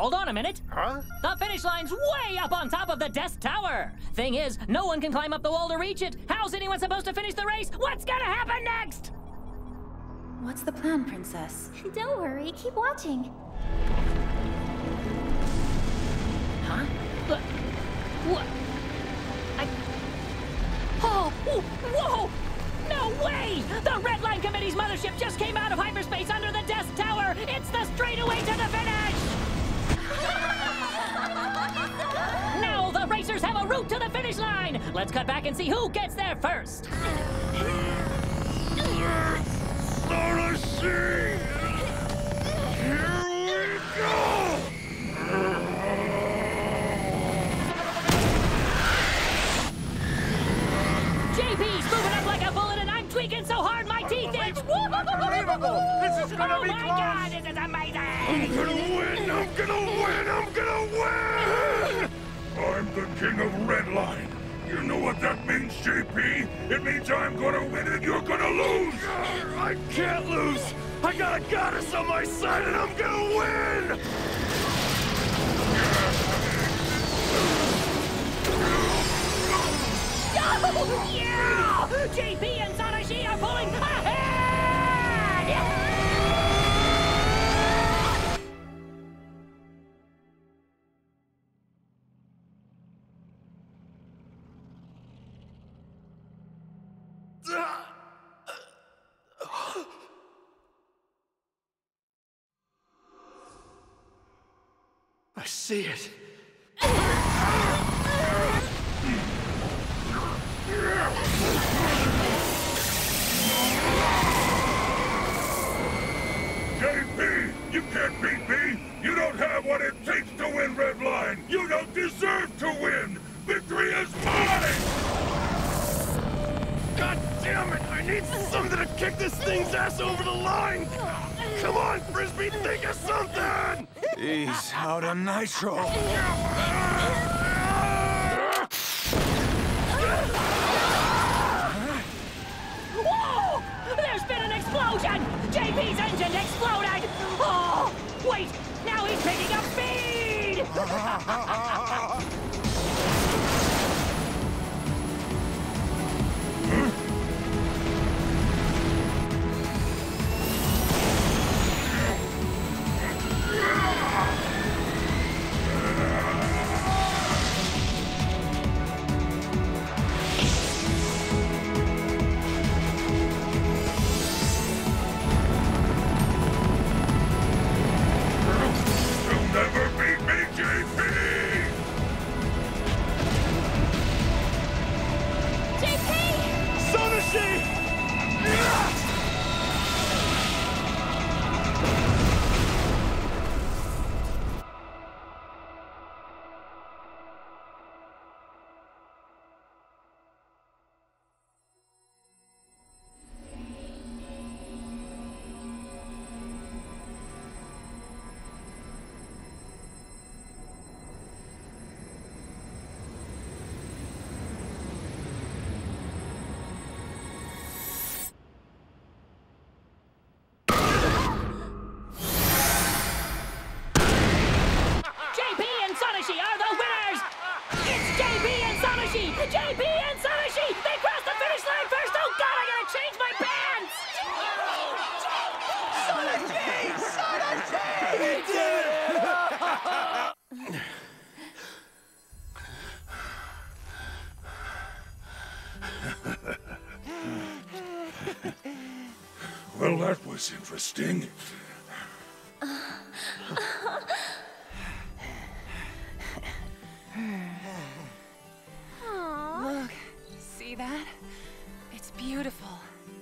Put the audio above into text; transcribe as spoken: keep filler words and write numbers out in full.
Hold on a minute. Huh? The finish line's way up on top of the desk tower. Thing is, no one can climb up the wall to reach it. How's anyone supposed to finish the race? What's gonna happen next? What's the plan, Princess? Don't worry, keep watching. Huh? What? What? I... Oh! Whoa! Whoa! No way! The Red Line Committee's mothership just came out of hyperspace under the desk tower! It's the straightaway to the finish! Now the racers have a route to the finish line! Let's cut back and see who gets there first! Sonoshi! Here we go! J P's moving up like a bullet and I'm tweaking so hard my teeth itch! Unbelievable! This is gonna oh be my close! God, this is amazing! I'm gonna win! I'm gonna win! I'm gonna win! I'm the king of Redline. You know what that means, J P? It means I'm gonna win and you're gonna lose! I can't lose! I got a goddess on my side and I'm gonna win! Oh, yeah! J P and Sonoshi are pulling ahead! I see it. J P, you can't beat me! You don't have what it takes to win Redline! You don't deserve to win! Victory is mine! God damn it! I need something to kick this thing's ass over the line! Come on, Frisbee, think of something! He's out of nitro. Whoa! There's been an explosion! J P's engine exploded! Oh! Wait! Now he's picking up speed! J P and Sonoshi! They crossed the finish line first! Oh God, I gotta change my pants! Sonoshi! Sonoshi! He did it! Well, that was interesting. Look, see that? It's beautiful.